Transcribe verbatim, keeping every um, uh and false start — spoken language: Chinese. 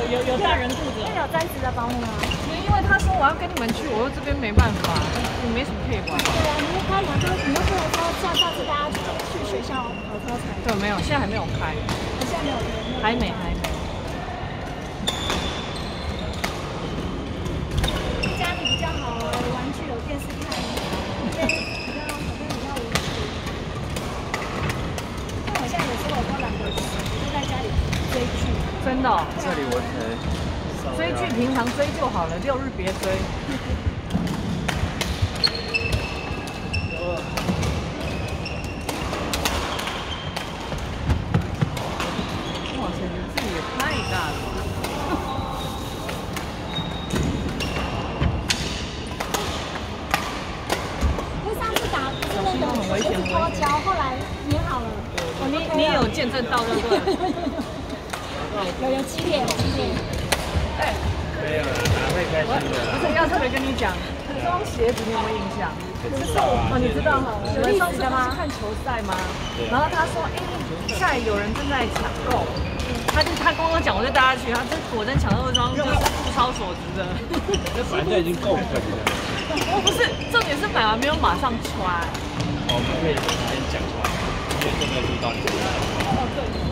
有有大人顾着。 那有专职的保姆吗？ 因为他说我要跟你们去，我又这边没办法，也没什么可以玩。 对啊，你又开两周，你又不能说像上次大家去学校跑操场。 对，没有，现在还没有开。 现在没有开。 还没，还没。 家里比较好玩具，有电视看，这边比较好像比较无趣。像我现在有时候我都懒得吃，就在家里追剧。 真的、哦？ 这里我才追剧平常追就好了，六日别追。哇塞，你这也太大了吧！ 因为上次打不是那个鞋子脱胶，后来粘好了。 哦，你你也有见证到，对不对？ 有有七点，有七点。 哎， 没有了，拿会开心的。 不是要特别跟你讲，这双鞋子你有没有印象？ 知道啊。 哦，你知道哈？我们上次不是看球赛吗？然后他说，哎，下有人正在抢购，他就他跟我讲，我就带他去，他这果真抢到一双就是物超所值的。 反正已经够狠了。 不是，重点是买完没有马上穿。 我们可以先讲出来，因为都没有录到你。 哦，对。